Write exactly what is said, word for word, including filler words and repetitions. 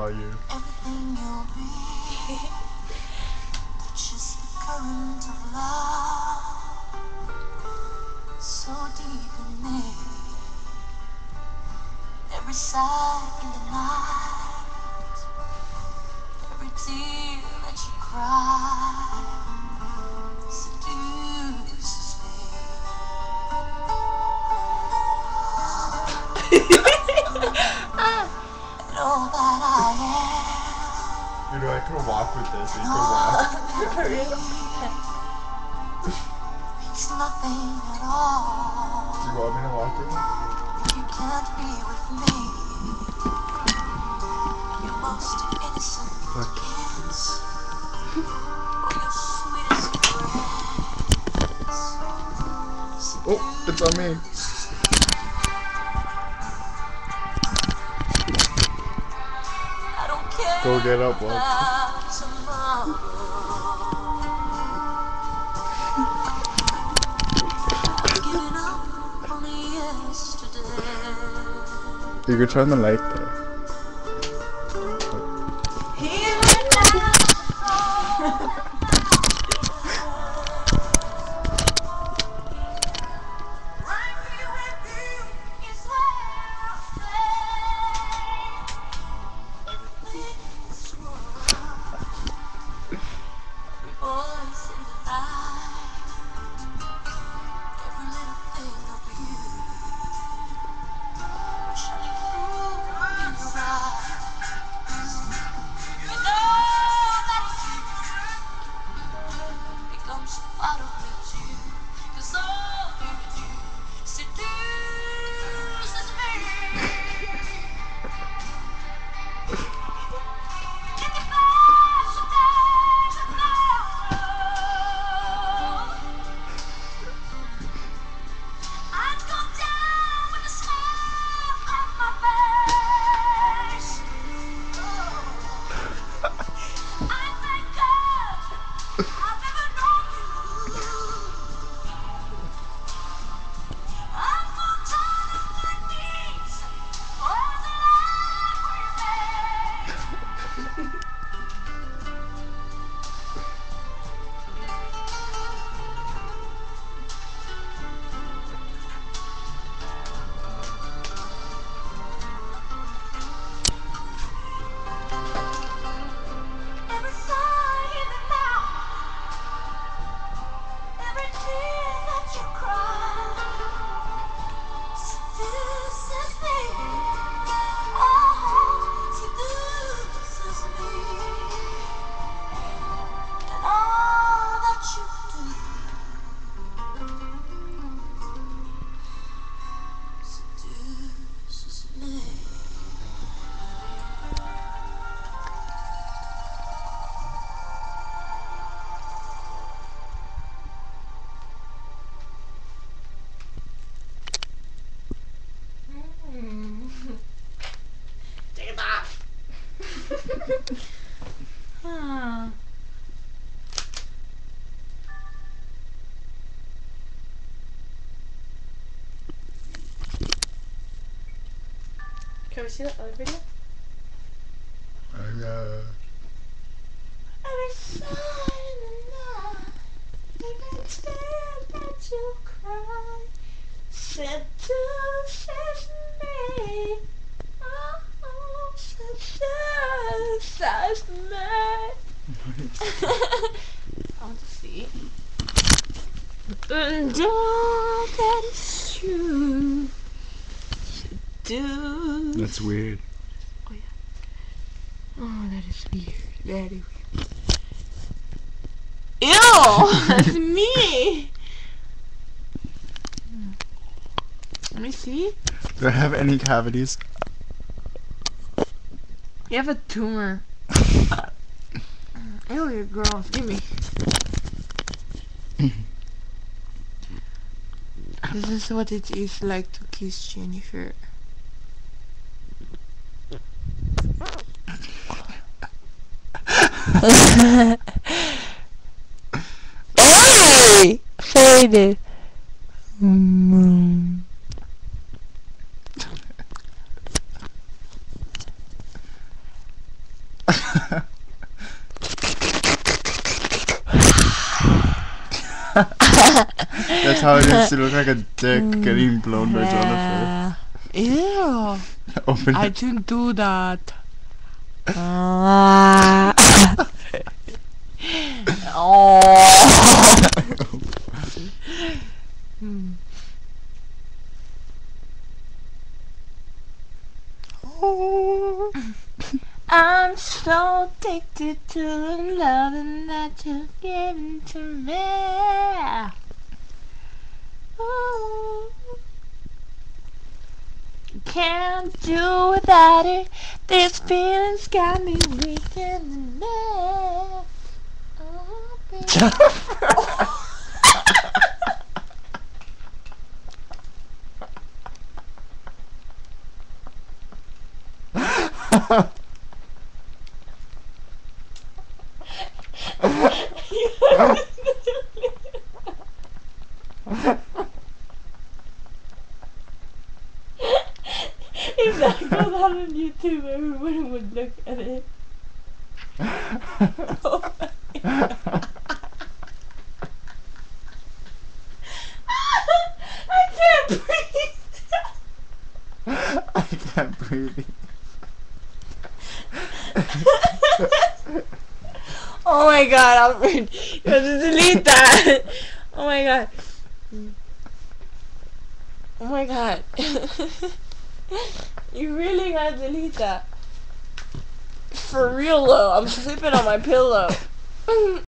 saw you. Everything you'll be, just the current of love, so deep in me. Every sigh in the night, every tear that you cry, seduces me. And all that I am. You know, I could walk with this. You could walk. It's nothing at all. Do you want me to walk with you? You can't be with me. Your most innocent Look. kiss, or your sweetest caress. Oh, it's on me. I don't care Go get up, Walter. about tomorrow. I've given up on yesterday. You could turn the light there. Here and now. Right here with you is where I'll stay. Everything is right. Every voice in the night. Every little thing of you. Shining through in your eyes. You know that becomes part of me too. 'Cause all you do seduces me. In the flash of days and hours, I'd go down with a smile on my face. I thank God I've never known you. I'm gonna turn on my knees for the life we made. Every sigh in the night, every tear that you cry, seduces me. Oh, seduces me. And all that you do seduces me. Take it off. Ah. Can we see that other video? Uh, yeah. Every sigh in the night, every tear that you cry, seduces me. Oh, seduces me. I want to see. And all that is true. Seduce. That's weird. Oh, that is weird. Very weird. Ew! That's me! Let me see. Do I have any cavities? You have a tumor. Ew, you're gross. Give me. This is what it is like to kiss Jennifer. Oi! Faded. Mm. That's how it is to look like a dick getting blown by Jonathan. Ew. Open I it. didn't do that. Oh. Hmm. Oh. I'm so addicted to the loving that you're giving to me. Ooh. Can't do without it. These feelings got me weak in the neck. Oh, baby. If that goes out on YouTube, everyone would look at it. Oh my God. I can't breathe. I can't breathe. Oh my God, Alfred, you have to delete that. Oh my God. Oh my God. You really gotta delete that. For real though, I'm sleeping on my pillow.